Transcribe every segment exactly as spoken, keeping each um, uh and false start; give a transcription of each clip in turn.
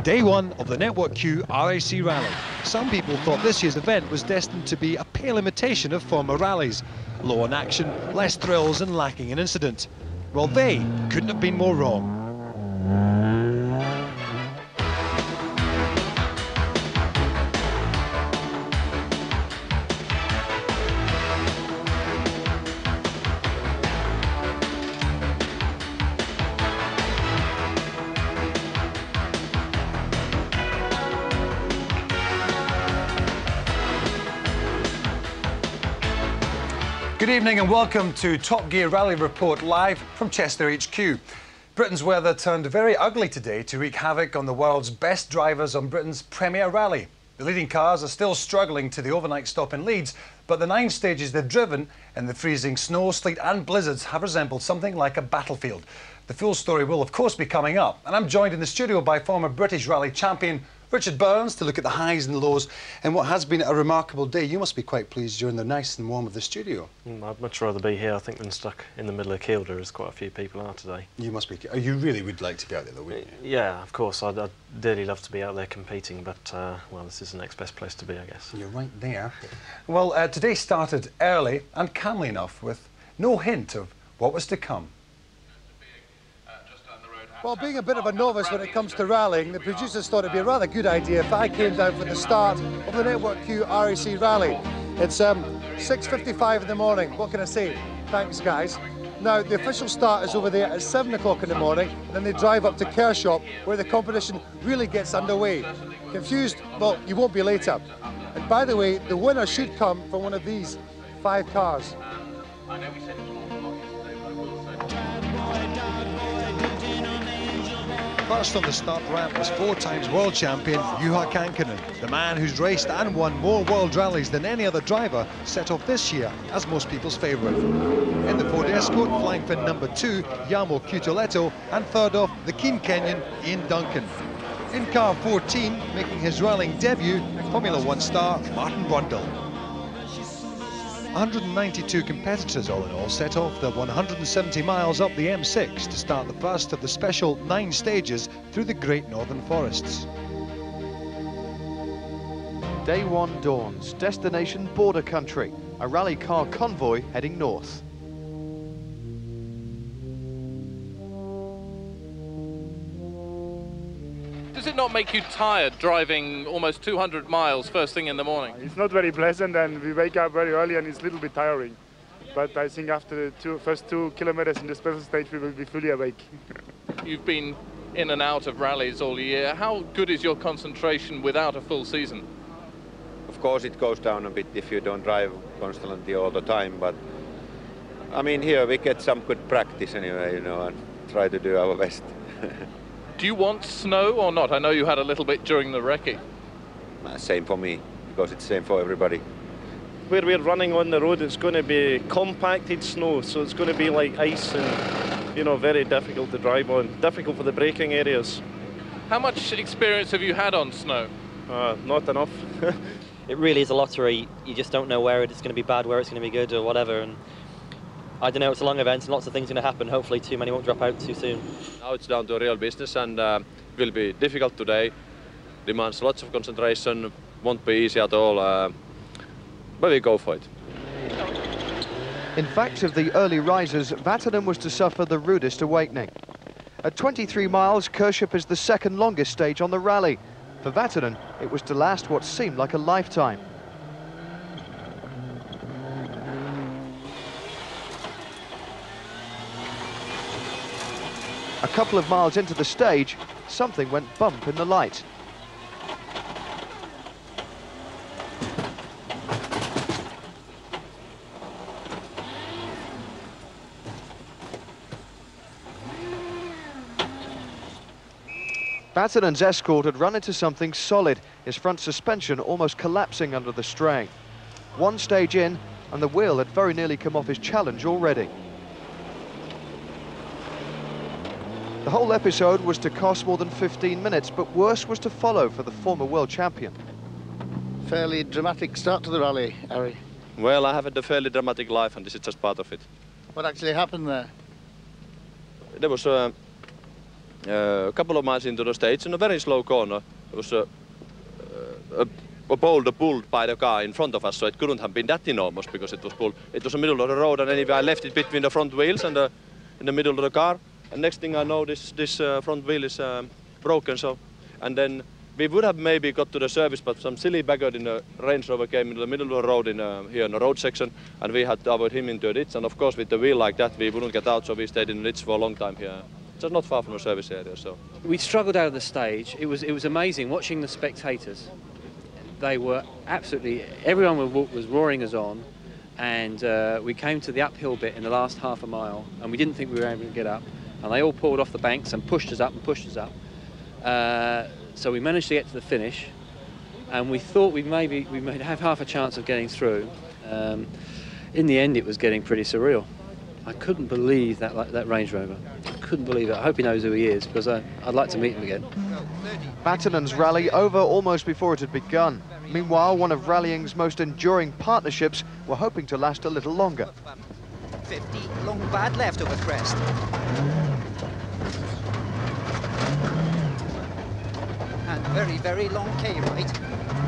Day one of the Network Q R A C Rally. Some people thought this year's event was destined to be a pale imitation of former rallies. Low on action, less thrills and lacking in incident. Well, they couldn't have been more wrong. Good evening and welcome to Top Gear Rally Report live from Chester H Q. Britain's weather turned very ugly today to wreak havoc on the world's best drivers on Britain's premier rally. The leading cars are still struggling to the overnight stop in Leeds, but the nine stages they've driven in the freezing snow, sleet and blizzards have resembled something like a battlefield. The full story will of course be coming up, and I'm joined in the studio by former British rally champion Richard Burns to look at the highs and lows in what has been a remarkable day. You must be quite pleased you're in the nice and warm of the studio. Mm, I'd much rather be here, I think, than stuck in the middle of Kielder, as quite a few people are today. You must be. Oh, you really would like to be out there, though, wouldn't you? Yeah, of course. I'd, I'd dearly love to be out there competing, but, uh, well, this is the next best place to be, I guess. You're right there. Well, uh, today started early and calmly enough, with no hint of what was to come. Well, being a bit of a novice when it comes to rallying, the producers thought it'd be a rather good idea if I came down for the start of the Network Q R A C Rally. It's um, six fifty-five in the morning. What can I say? Thanks, guys. Now, the official start is over there at seven o'clock in the morning, and then they drive up to Kershaw, where the competition really gets underway. Confused? Well, you won't be later. And by the way, the winner should come from one of these five cars. First on the start ramp was four times world champion Juha Kankkunen. The man who's raced and won more world rallies than any other driver set off this year as most people's favourite. In the Ford Escort, flying for number two, Jarmo Kutoletto, and third off, the keen Kenyan, Ian Duncan. In car fourteen, making his rallying debut, Formula One star Martin Brundle. one hundred ninety-two competitors all in all set off the one hundred seventy miles up the M six to start the first of the special nine stages through the Great Northern Forests. Day one dawns, destination border country, a rally car convoy heading north. Does it not make you tired driving almost two hundred miles first thing in the morning? It's not very pleasant, and we wake up very early and it's a little bit tiring. But I think after the two, first two kilometers in the special stage we will be fully awake. You've been in and out of rallies all year. How good is your concentration without a full season? Of course it goes down a bit if you don't drive constantly all the time, but I mean here we get some good practice anyway, you know, and try to do our best. Do you want snow or not? I know you had a little bit during the recce. Uh, same for me, because it's same for everybody. Where we're running on the road, it's going to be compacted snow, so it's going to be like ice and, you know, very difficult to drive on. Difficult for the braking areas. How much experience have you had on snow? Uh, not enough. It really is a lottery. You just don't know where it's going to be bad, where it's going to be good or whatever. And I don't know, it's a long event and lots of things are going to happen. Hopefully too many won't drop out too soon. Now it's down to real business, and uh, it will be difficult today. Demands lots of concentration, won't be easy at all, uh, but we go for it. In fact, of the early risers, Vatanen was to suffer the rudest awakening. At twenty-three miles, Kershaw is the second longest stage on the rally. For Vatanen, it was to last what seemed like a lifetime. A couple of miles into the stage, something went bump in the light. Vatanen's Escort had run into something solid, his front suspension almost collapsing under the strain. One stage in, and the wheel had very nearly come off his challenge already. The whole episode was to cost more than fifteen minutes, but worse was to follow for the former world champion. Fairly dramatic start to the rally, Harry. Well, I have had a fairly dramatic life, and this is just part of it. What actually happened there? There was a uh, a couple of miles into the stage in a very slow corner. It was a, a, a boulder pulled by the car in front of us, so it couldn't have been that enormous because it was pulled. It was the middle of the road, and anyway I left it between the front wheels and the, in the middle of the car. And next thing I know, this, this uh, front wheel is um, broken. So, and then we would have maybe got to the service, but some silly baggard in a Range Rover came into the middle of the road in a, here in the road section, and we had to avoid him into a ditch. And of course, with the wheel like that, we wouldn't get out, so we stayed in the ditch for a long time here. Just not far from the service area. So we struggled out of the stage. It was it was amazing watching the spectators. They were absolutely, everyone was roaring us on, and uh, we came to the uphill bit in the last half a mile, and we didn't think we were able to get up, and they all pulled off the banks and pushed us up and pushed us up. Uh, so we managed to get to the finish, and we thought we maybe we might have half a chance of getting through. Um, in the end, it was getting pretty surreal. I couldn't believe that that Range Rover. I couldn't believe it. I hope he knows who he is, because I, I'd like to meet him again. Vatanen's rally over almost before it had begun. Meanwhile, one of rallying's most enduring partnerships were hoping to last a little longer. fifty, long bad left over crest. And very, very long K right.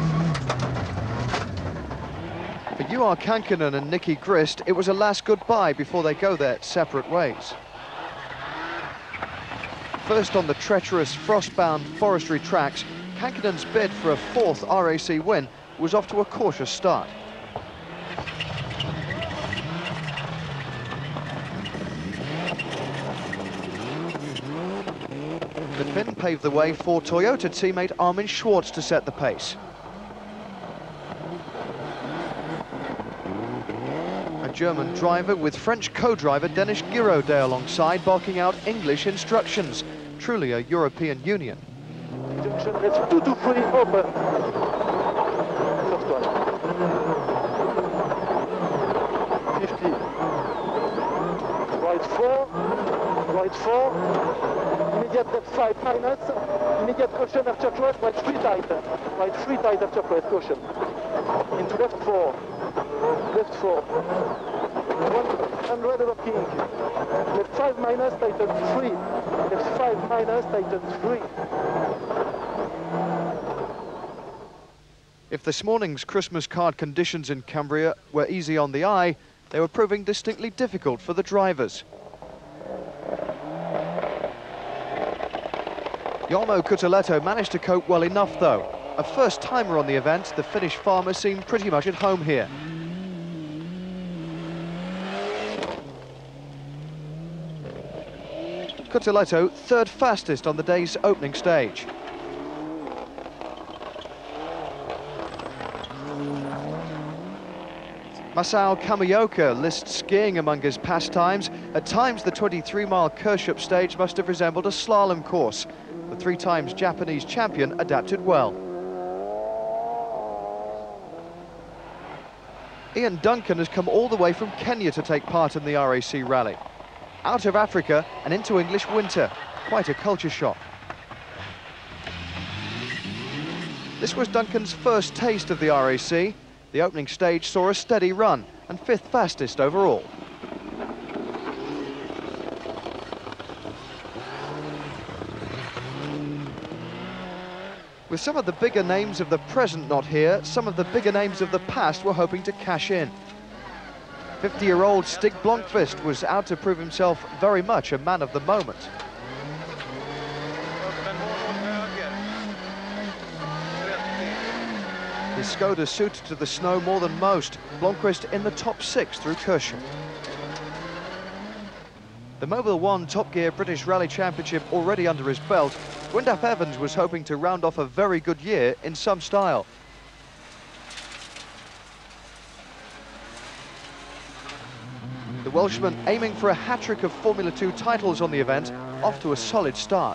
For Juha Kankkunen and Nicky Grist, it was a last goodbye before they go their separate ways. First on the treacherous, frost-bound forestry tracks, Kankkunen's bid for a fourth R A C win was off to a cautious start. The pin paved the way for Toyota teammate Armin Schwartz to set the pace. A German driver with French co-driver Denis Giraudet alongside, barking out English instructions. Truly a European Union. Junction, it's two to three, open. First one. fifty. Right four, right four. Immediate left five minus. Immediate caution after crest, right three tight. Right three tight after crest, caution. Into left four. Left four. one hundred over king. Left five minus, tighten three. Left five minus, tighten three. If this morning's Christmas card conditions in Cumbria were easy on the eye, they were proving distinctly difficult for the drivers. Jarmo Kutuletto managed to cope well enough though. A first-timer on the event, the Finnish farmer seemed pretty much at home here. Kutuletto third fastest on the day's opening stage. Masao Kamioka lists skiing among his pastimes. At times, the twenty-three mile Kirchup stage must have resembled a slalom course. The three times Japanese champion adapted well. Ian Duncan has come all the way from Kenya to take part in the R A C rally. Out of Africa and into English winter. Quite a culture shock. This was Duncan's first taste of the R A C. The opening stage saw a steady run and fifth fastest overall. With some of the bigger names of the present not here, some of the bigger names of the past were hoping to cash in. fifty-year-old Stig Blomqvist was out to prove himself very much a man of the moment. His Skoda suited to the snow more than most. Blomqvist in the top six through Kirchup. The Mobile One Top Gear British Rally Championship already under his belt, Gwyndaf Evans was hoping to round off a very good year in some style. The Welshman aiming for a hat-trick of Formula Two titles on the event, off to a solid start.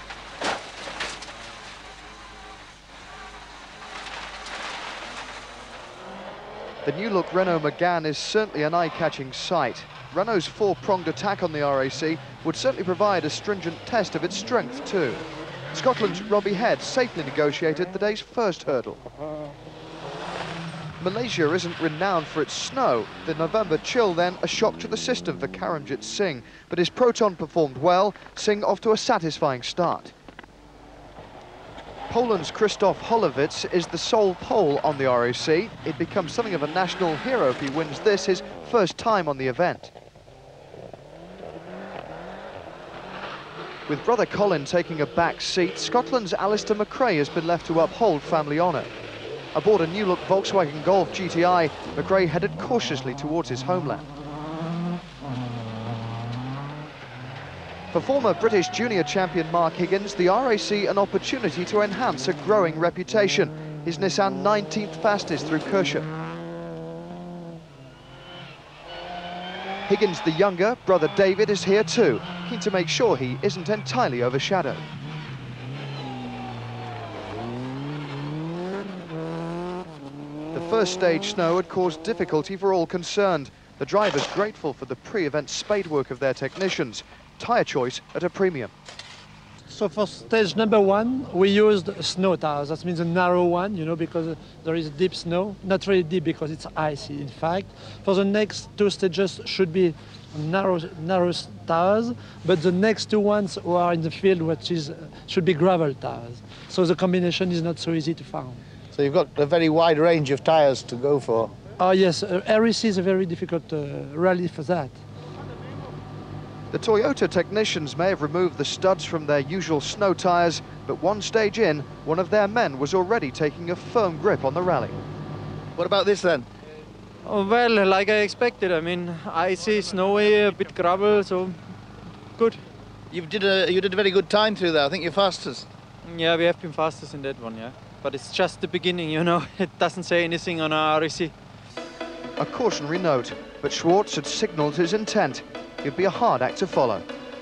The new-look Renault Megane is certainly an eye-catching sight. Renault's four-pronged attack on the R A C would certainly provide a stringent test of its strength too. Scotland's Robbie Head safely negotiated the day's first hurdle. Malaysia isn't renowned for its snow. The November chill then a shock to the system for Karamjit Singh, but his Proton performed well, Singh off to a satisfying start. Poland's Krzysztof Holowicz is the sole pole on the R A C. It becomes something of a national hero if he wins this, his first time on the event. With brother Colin taking a back seat, Scotland's Alistair McRae has been left to uphold family honour. Aboard a new-look Volkswagen Golf G T I, McRae headed cautiously towards his homeland. For former British junior champion Mark Higgins, the R A C an opportunity to enhance a growing reputation. His Nissan nineteenth fastest through Kership. Higgins the younger, brother David, is here too, keen to make sure he isn't entirely overshadowed. The first stage snow had caused difficulty for all concerned. The drivers grateful for the pre-event spade work of their technicians. Tyre choice at a premium. So for stage number one, we used snow tires. That means a narrow one, you know, because there is deep snow. Not really deep because it's icy, in fact. For the next two stages should be narrow, narrow tires, but the next two ones who are in the field, which is should be gravel tires. So the combination is not so easy to find. So you've got a very wide range of tires to go for. Oh yes, uh, R A C is a very difficult uh, rally for that. The Toyota technicians may have removed the studs from their usual snow tyres, but one stage in, one of their men was already taking a firm grip on the rally. What about this then? Oh, well, like I expected. I mean, icy, snowy, a bit gravel, so good. You did a you did a very good time through there. I think you're fastest. Yeah, we have been fastest in that one, yeah. But it's just the beginning, you know. It doesn't say anything on our R A C. A cautionary note, but Schwartz had signalled his intent. It'd be a hard act to follow.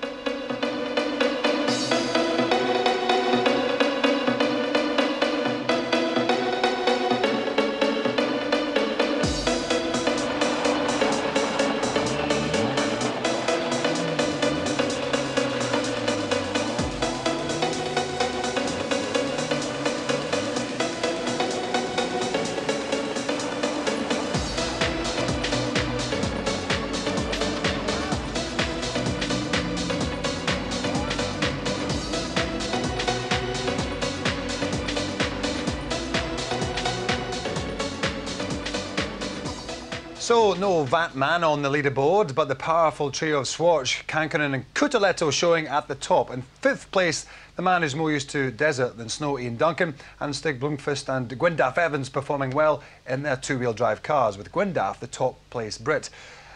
So, no Vatman on the leaderboard, but the powerful trio of Schwartz, Kankkunen and Kutuletto showing at the top. In fifth place, the man who's more used to desert than snow, Ian Duncan, and Stig Blomqvist and Gwyndaf Evans performing well in their two-wheel drive cars, with Gwyndaf the top-place Brit.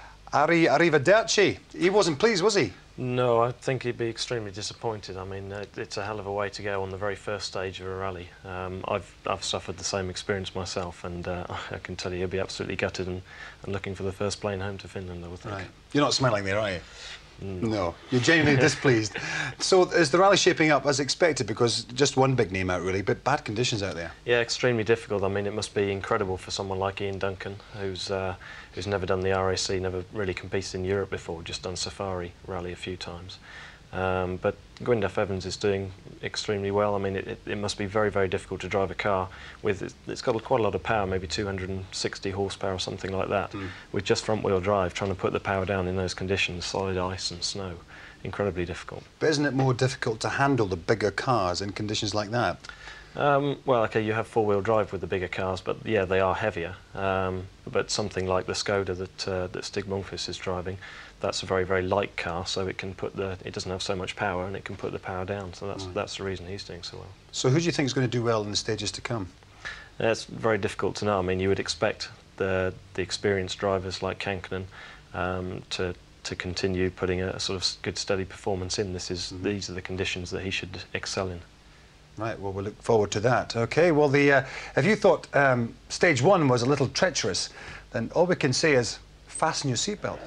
Ari Arrivederci, he wasn't pleased, was he? No, I think he'd be extremely disappointed. I mean, uh, it's a hell of a way to go on the very first stage of a rally. Um, I've, I've suffered the same experience myself, and uh, I can tell you he'll be absolutely gutted and, and looking for the first plane home to Finland, I would think. Right. You're not smiling there, are you? Mm. No, you're genuinely displeased. So is the rally shaping up as expected? Because just one big name out, really, but bad conditions out there. Yeah, extremely difficult. I mean, it must be incredible for someone like Ian Duncan, who's uh, who's never done the R A C, never really competed in Europe before, just done Safari Rally a few times. Um, but Gwyndaf Evans is doing extremely well. I mean, it, it, it must be very, very difficult to drive a car with, it's, it's got quite a lot of power, maybe two hundred sixty horsepower or something like that, mm. with just front-wheel drive, trying to put the power down in those conditions, solid ice and snow. Incredibly difficult. But isn't it more difficult to handle the bigger cars in conditions like that? Um, well, OK, you have four-wheel drive with the bigger cars, but yeah, they are heavier. Um, but something like the Skoda that, uh, that Stig Blomqvist is driving, that's a very, very light car, so it can put the, it doesn't have so much power, and it can put the power down. So that's, mm. that's the reason he's doing so well. So who do you think is going to do well in the stages to come? Uh, it's very difficult to know. I mean, you would expect the, the experienced drivers like Kankkunen um, to, to continue putting a, a sort of good, steady performance in. This is, mm. These are the conditions that he should excel in. Right, well, we'll look forward to that. OK, well, the, uh, if you thought um, stage one was a little treacherous, then all we can say is fasten your seatbelt.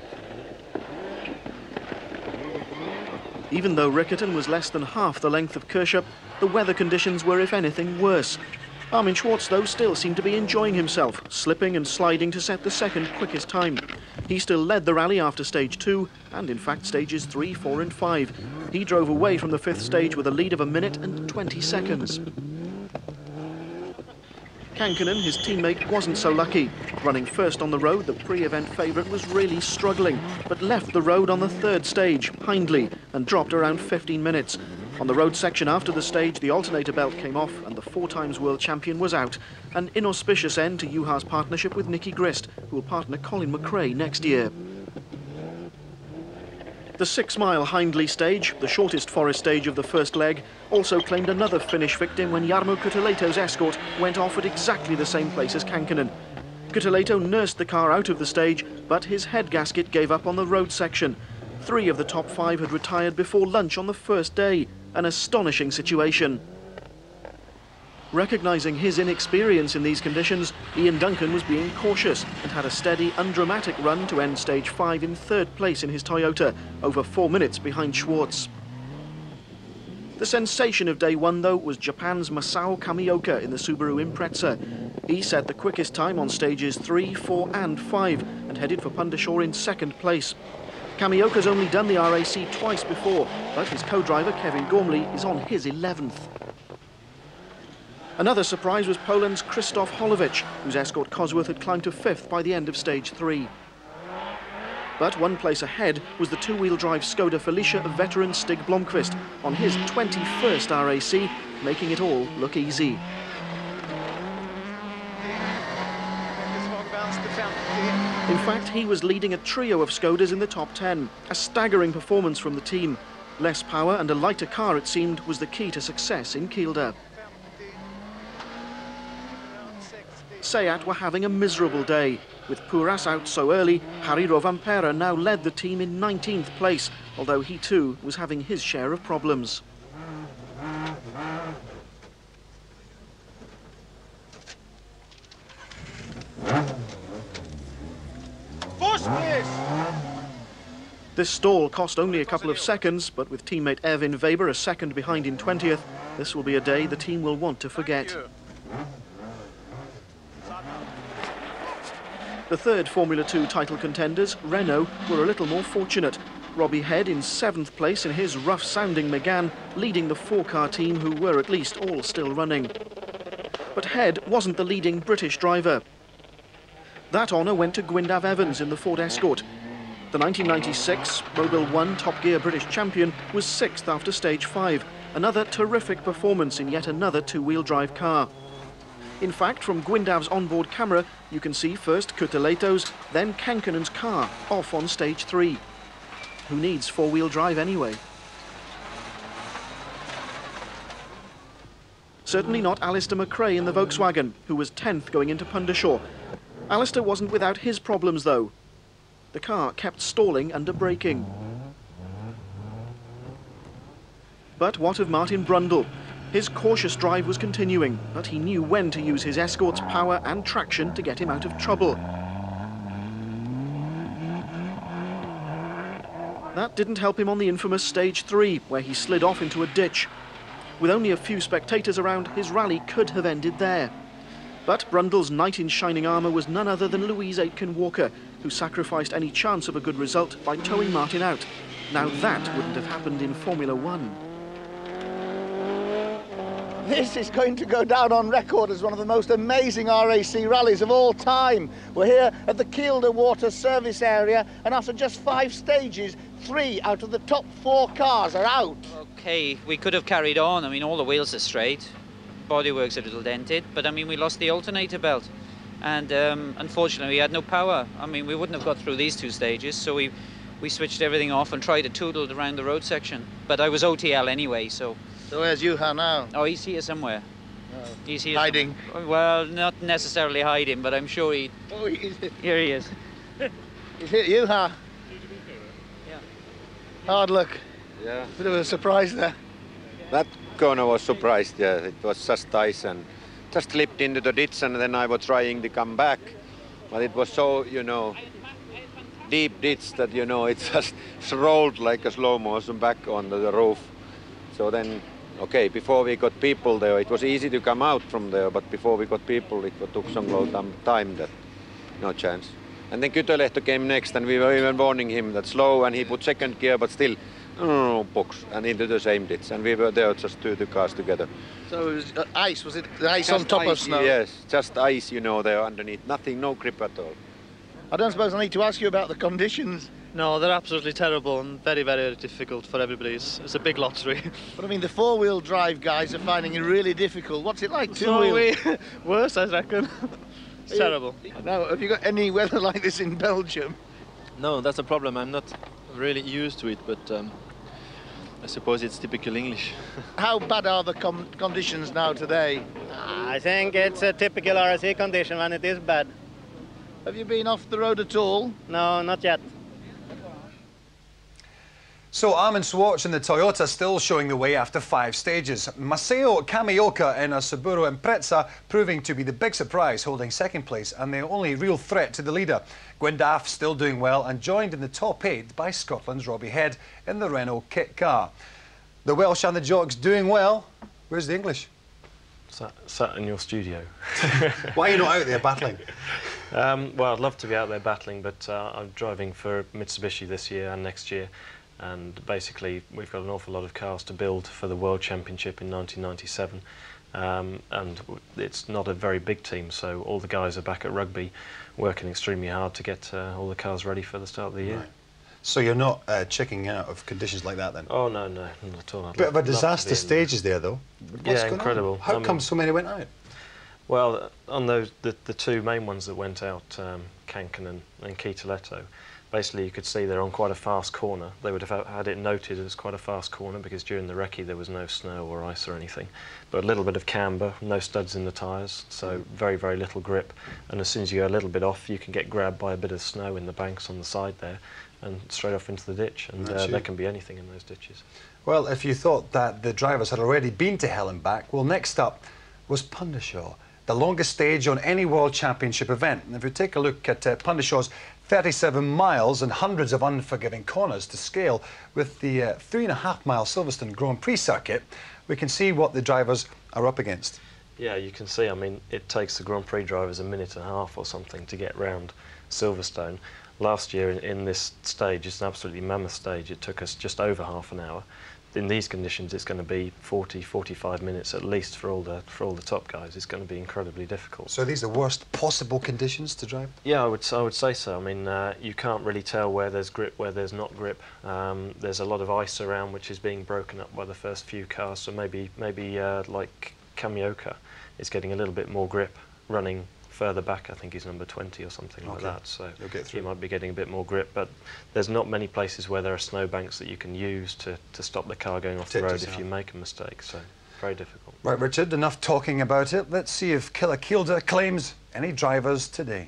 Even though Rickerton was less than half the length of Kership, the weather conditions were, if anything, worse. Armin Schwartz, though, still seemed to be enjoying himself, slipping and sliding to set the second quickest time. He still led the rally after stage two, and in fact stages three, four and five. He drove away from the fifth stage with a lead of a minute and twenty seconds. Kankkunen, his teammate, wasn't so lucky. Running first on the road, the pre-event favourite was really struggling, but left the road on the third stage, Hindley, and dropped around fifteen minutes. On the road section after the stage, the alternator belt came off and the four times world champion was out. An inauspicious end to U H A's partnership with Nicky Grist, who will partner Colin McRae next year. The six-mile Hindley stage, the shortest forest stage of the first leg, also claimed another finish victim when Jarmo Kuteleto's Escort went off at exactly the same place as Kankkunen. Kuteleto nursed the car out of the stage, but his head gasket gave up on the road section. Three of the top five had retired before lunch on the first day. An astonishing situation. Recognising his inexperience in these conditions, Ian Duncan was being cautious and had a steady, undramatic run to end stage five in third place in his Toyota, over four minutes behind Schwartz. The sensation of day one, though, was Japan's Masao Kamioka in the Subaru Impreza. He set the quickest time on stages three, four and five and headed for Pundershaw in second place. Kamioka's only done the R A C twice before, but his co-driver Kevin Gormley is on his eleventh. Another surprise was Poland's Krzysztof Holowicz, whose Escort Cosworth had climbed to fifth by the end of stage three. But one place ahead was the two-wheel drive Skoda Felicia of veteran Stig Blomqvist on his twenty-first R A C, making it all look easy. In fact, he was leading a trio of Skodas in the top ten, a staggering performance from the team. Less power and a lighter car, it seemed, was the key to success in Kielder. Seat were having a miserable day. With Puras out so early, Harry Rovanperä now led the team in nineteenth place, although he too was having his share of problems. This stall cost only a couple of seconds, but with teammate Erwin Weber a second behind in twentieth, this will be a day the team will want to forget. The third Formula Two title contenders, Renault, were a little more fortunate. Robbie Head in seventh place in his rough-sounding Megane, leading the four-car team who were at least all still running. But Head wasn't the leading British driver. That honour went to Gwyndaf Evans in the Ford Escort. The nineteen ninety-six Mobil one Top Gear British champion was sixth after stage five, another terrific performance in yet another two-wheel drive car. In fact, from Gwyndaf's onboard camera, you can see first Kuteleto's, then Kankkunen's car off on stage three. Who needs four-wheel drive anyway? Certainly not Alistair McRae in the Volkswagen, who was tenth going into Pundershaw. Alistair wasn't without his problems, though. The car kept stalling under braking. But what of Martin Brundle? His cautious drive was continuing, but he knew when to use his Escort's power and traction to get him out of trouble. That didn't help him on the infamous stage three, where he slid off into a ditch. With only a few spectators around, his rally could have ended there. But Brundle's knight in shining armour was none other than Louise Aitken-Walker, who sacrificed any chance of a good result by towing Martin out. Now that wouldn't have happened in Formula One. This is going to go down on record as one of the most amazing R A C rallies of all time. We're here at the Kielder Water Service Area, and after just five stages, three out of the top four cars are out. Okay, we could have carried on. I mean, all the wheels are straight. Bodywork's a little dented, but I mean, we lost the alternator belt. And um, unfortunately, we had no power. I mean, we wouldn't have got through these two stages, so we, we switched everything off and tried to tootle around the road section. But I was O T L anyway, so... So where's Juha now? Oh, he's here somewhere. Oh. He's here. Hiding? Some... Well, not necessarily hiding, but I'm sure he... Oh, he's... Here he is. He's hit Juha. Yeah. Hard luck. Yeah. Bit of a surprise there. That corner was surprised, yeah. It was just ice and just slipped into the ditch, and then I was trying to come back. But it was so, you know, deep ditch that, you know, it just rolled like a slow motion back onto the roof. So then, okay, before we got people there, it was easy to come out from there, but before we got people, it took some long time that, no chance. And then Kytölehto came next, and we were even warning him that slow, and he put second gear, but still No, no, no, box and into the same ditch, and we were there just two the cars together. So it was uh, ice, was it? The ice Just on top ice, of snow? Yes, just ice, you know, there underneath. Nothing, no grip at all. I don't suppose I need to ask you about the conditions. No, they're absolutely terrible and very, very difficult for everybody. It's, it's a big lottery. But I mean, the four-wheel drive guys are finding it really difficult. What's it like, So two-wheel? we, worse, I reckon. It's terrible. Now, have you got any weather like this in Belgium? No, that's a problem. I'm not really used to it, but um, I suppose it's typical English. How bad are the com conditions now today? I think it's a typical R S C condition when it is bad. Have you been off the road at all? No, not yet. So Armin Schwartz in the Toyota still showing the way after five stages. Masao Kamioka in a Subaru Impreza proving to be the big surprise, holding second place and the only real threat to the leader. Gwyndaf still doing well and joined in the top eight by Scotland's Robbie Head in the Renault kit car. The Welsh and the Jocks doing well. Where's the English? Sat, sat in your studio. Why are you not out there battling? Um, well, I'd love to be out there battling, but uh, I'm driving for Mitsubishi this year and next year. And basically, we've got an awful lot of cars to build for the World Championship in nineteen ninety-seven. Um, and it's not a very big team, so all the guys are back at Rugby working extremely hard to get uh, all the cars ready for the start of the year. Right. So you're not uh, checking out of conditions like that then? Oh, no, no, not at all. I'd Bit love, of a disaster stages there, though. What's yeah, going incredible. on? How I come mean, so many went out? Well, on those the, the two main ones that went out, um, Kanken and, and Kitaletto, basically you could see they're on quite a fast corner. They would have had it noted as quite a fast corner because during the recce there was no snow or ice or anything. But a little bit of camber, no studs in the tyres, so very, very little grip. And as soon as you go a little bit off, you can get grabbed by a bit of snow in the banks on the side there and straight off into the ditch. And uh, there can be anything in those ditches. Well, if you thought that the drivers had already been to hell and back, well, next up was Pundashaw, the longest stage on any World Championship event. And if you take a look at uh, Pundashaw's thirty-seven miles and hundreds of unforgiving corners to scale with the uh, three and a half mile Silverstone Grand Prix circuit, we can see what the drivers are up against. Yeah, you can see, I mean, it takes the Grand Prix drivers a minute and a half or something to get round Silverstone. Last year in, in this stage, it's an absolutely mammoth stage, it took us just over half an hour. In these conditions, it's going to be forty, forty-five minutes at least for all the for all the top guys. It's going to be incredibly difficult. So these are the worst possible conditions to drive? Yeah, I would I would say so. I mean, uh, you can't really tell where there's grip, where there's not grip. Um, there's a lot of ice around, which is being broken up by the first few cars. So maybe maybe uh, like Kamioka is getting a little bit more grip running further back. I think he's number twenty or something okay. like that, so get he might be getting a bit more grip, but there's not many places where there are snowbanks that you can use to, to stop the car going off Take the road yourself. if you make a mistake, so very difficult. Right, Richard, enough talking about it. Let's see if Killakilda claims any drivers today.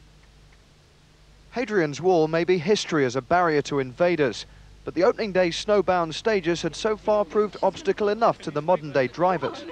Hadrian's Wall may be history as a barrier to invaders, but the opening day snowbound stages had so far proved obstacle enough to the modern-day drivers.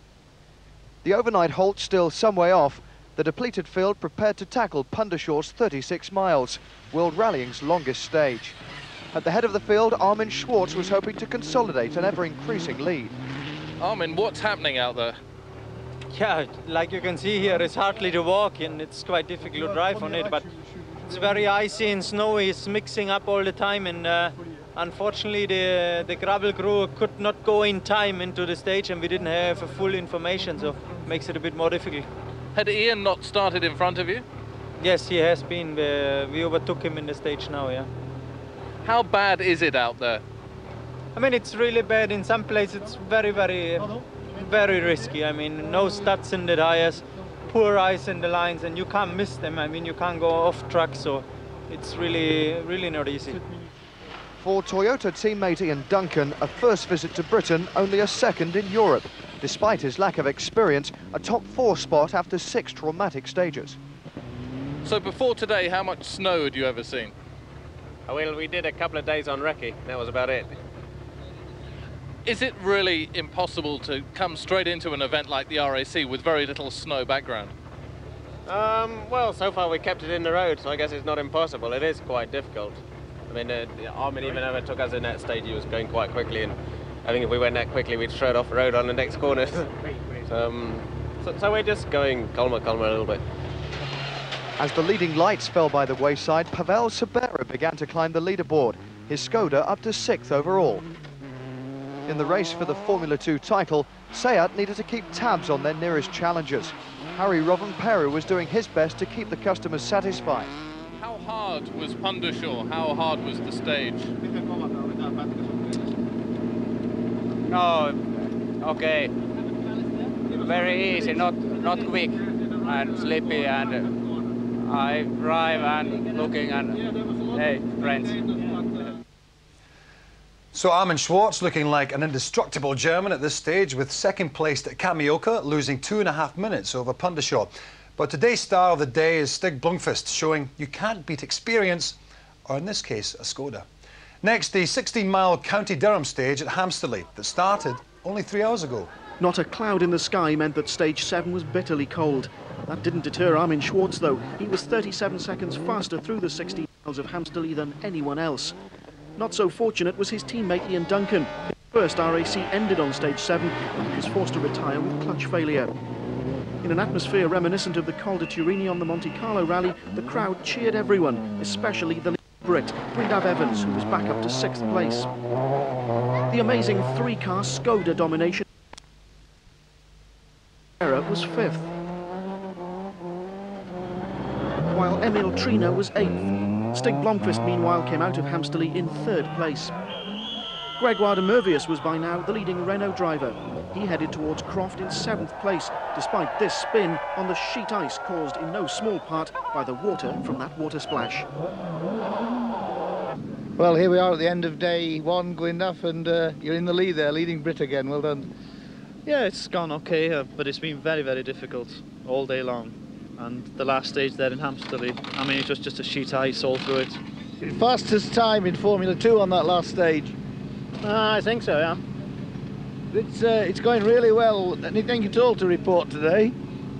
The overnight halt still some way off, the depleted field prepared to tackle Pundashaw's thirty-six miles, World Rallying's longest stage. At the head of the field, Armin Schwartz was hoping to consolidate an ever-increasing lead. Armin, what's happening out there? Yeah, like you can see here, it's hardly to walk and it's quite difficult to drive on it, but it's very icy and snowy, it's mixing up all the time, and uh, unfortunately the, the gravel crew could not go in time into the stage and we didn't have full information, so it makes it a bit more difficult. Had Ian not started in front of you? Yes, he has been. Uh, we overtook him in the stage now, yeah. How bad is it out there? I mean, it's really bad. In some places, it's very, very, very risky. I mean, no studs in the tires, poor ice in the lines, and you can't miss them. I mean, you can't go off track, so it's really, really not easy. For Toyota teammate Ian Duncan, a first visit to Britain, only a second in Europe. Despite his lack of experience, a top four spot after six traumatic stages. So before today, how much snow had you ever seen? Oh, well, we did a couple of days on recce. That was about it. Is it really impossible to come straight into an event like the R A C with very little snow background? Um, well, so far we kept it in the road, so I guess it's not impossible. It is quite difficult. I mean, uh, Armin even overtook us in that stage. He was going quite quickly, and I think if we went that quickly, we'd straight off the road on the next corner. um, so, so we're just going calmer, calmer a little bit. As the leading lights fell by the wayside, Pavel Sabera began to climb the leaderboard. his Skoda up to sixth overall. In the race for the Formula two title, Seat needed to keep tabs on their nearest challengers. Harry Rovanperä was doing his best to keep the customers satisfied. How hard was Pundershaw? How hard was the stage? No, okay. Very easy, not not quick and sleepy, and I drive and looking and hey, friends. So Armin Schwarz looking like an indestructible German at this stage, with second placed Kamioka losing two and a half minutes over Pundershaw. But today's star of the day is Stig Blomqvist, showing you can't beat experience, or in this case, a Skoda. Next, the sixteen mile County Durham stage at Hamsterley that started only three hours ago. Not a cloud in the sky meant that stage seven was bitterly cold. That didn't deter Armin Schwarz though. He was thirty-seven seconds faster through the sixteen miles of Hamsterley than anyone else. Not so fortunate was his teammate Ian Duncan. His first R A C ended on stage seven and he was forced to retire with clutch failure. In an atmosphere reminiscent of the Col de Turini on the Monte Carlo rally, the crowd cheered everyone, especially the Brit, Gwyndaf Evans, who was back up to sixth place. The amazing three-car Skoda domination was fifth, while Emil Trina was eighth. Stig Blomqvist, meanwhile, came out of Hamsterley in third place. Gregoire de Mervius was by now the leading Renault driver. He headed towards Croft in seventh place, despite this spin on the sheet ice caused in no small part by the water from that water splash. Well, here we are at the end of day one, Gwyndaf, and uh, you're in the lead there, leading Brit again. Well done. Yeah, it's gone okay, uh, but it's been very, very difficult all day long. And the last stage there in Hamsterley, I mean, it was just a sheet ice all through it. Fastest time in Formula two on that last stage. Uh, I think so, yeah. It's, uh, it's going really well. Anything at all to report today?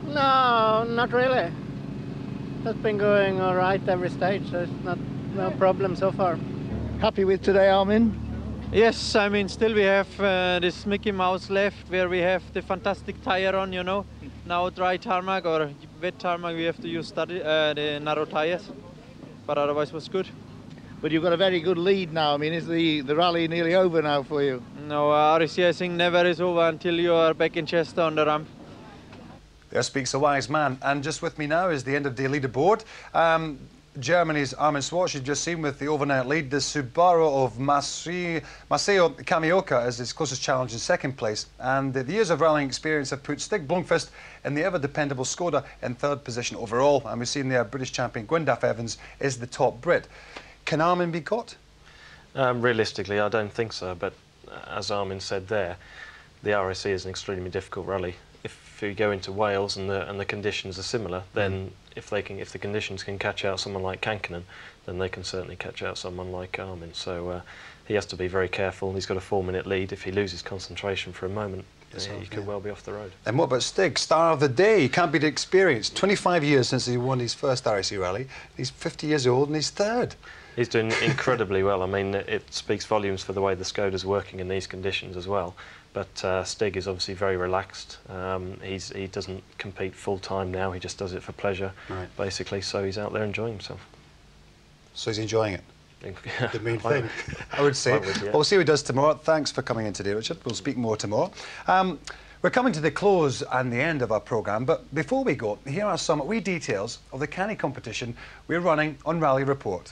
No, not really. It's been going all right every stage, so it's not no problem so far. Happy with today, Armin? Yes, I mean, still we have uh, this Mickey Mouse left, where we have the fantastic tire on, you know. Now dry tarmac or wet tarmac, we have to use study, uh, the narrow tires, but otherwise it was good. But you've got a very good lead now. I mean, is the, the rally nearly over now for you? No, uh, R A C I think never is over until you are back in Chester on the ramp. There speaks a wise man. And just with me now is the end of the leaderboard. Um, Germany's Armin Schwarz, you've just seen with the overnight lead. The Subaru of Maseo Kamioka is his closest challenge in second place. And the, the years of rallying experience have put Stig Blomqvist in the ever-dependable Skoda in third position overall. And we've seen there British champion Gwyndaf Evans is the top Brit. Can Armin be caught? Um, realistically, I don't think so. But as Armin said there, the R A C is an extremely difficult rally. If you go into Wales and the and the conditions are similar, then mm. if they can, if the conditions can catch out someone like Kankkunen, then they can certainly catch out someone like Armin. So uh, he has to be very careful. He's got a four-minute lead. If he loses concentration for a moment, yes, uh, he yeah. could well be off the road. And what about Stig, star of the day? He can't beat experience. twenty-five years since he won his first R A C rally. He's fifty years old and he's third. He's doing incredibly well. I mean, it speaks volumes for the way the Skoda's working in these conditions as well. But uh, Stig is obviously very relaxed. Um, he's, he doesn't compete full-time now. He just does it for pleasure, right. basically. So he's out there enjoying himself. So he's enjoying it? The main thing, I would say. Would, yeah. Well, we'll see what he does tomorrow. Thanks for coming in today, Richard. We'll speak more tomorrow. Um, we're coming to the close and the end of our programme, but before we go, here are some wee details of the canny competition we're running on Rally Report.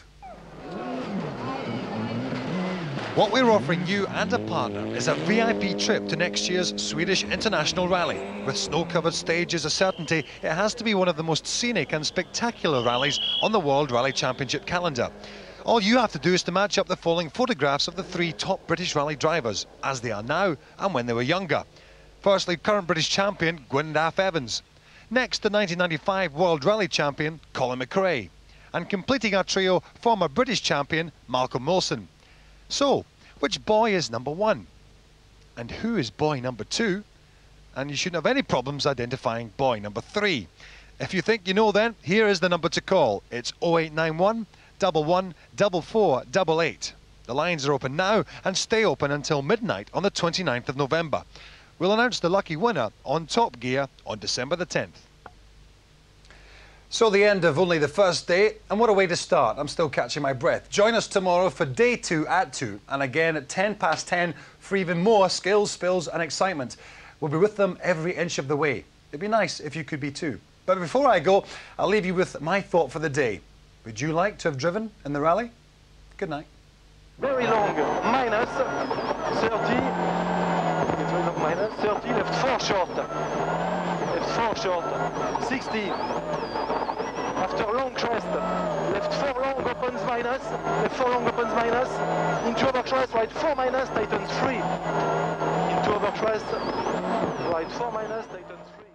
What we're offering you and a partner is a V I P trip to next year's Swedish International Rally. With snow-covered stages a certainty, it has to be one of the most scenic and spectacular rallies on the World Rally Championship calendar. All you have to do is to match up the following photographs of the three top British rally drivers, as they are now and when they were younger. Firstly, current British champion Gwyndaf Evans. Next, the nineteen ninety-five World Rally champion Colin McRae. And completing our trio, former British champion Malcolm Wilson. So, which boy is number one? And who is boy number two? And you shouldn't have any problems identifying boy number three. If you think you know then, here is the number to call. It's oh eight nine one, one one, four four eight eight. The lines are open now and stay open until midnight on the twenty-ninth of November. We'll announce the lucky winner on Top Gear on December the tenth. So the end of only the first day, and what a way to start. I'm still catching my breath. Join us tomorrow for day two at two, and again at ten past ten for even more skills, spills and excitement. We'll be with them every inch of the way. It'd be nice if you could be too. But before I go, I'll leave you with my thought for the day. Would you like to have driven in the rally? Good night. Very long, minus thirty, it's very long, minus thirty, left four short, left four short, sixty, after long crest, left four long opens minus, left four long opens minus, into over crest, right four minus, tightens three, into over crest, right four minus, tightens three.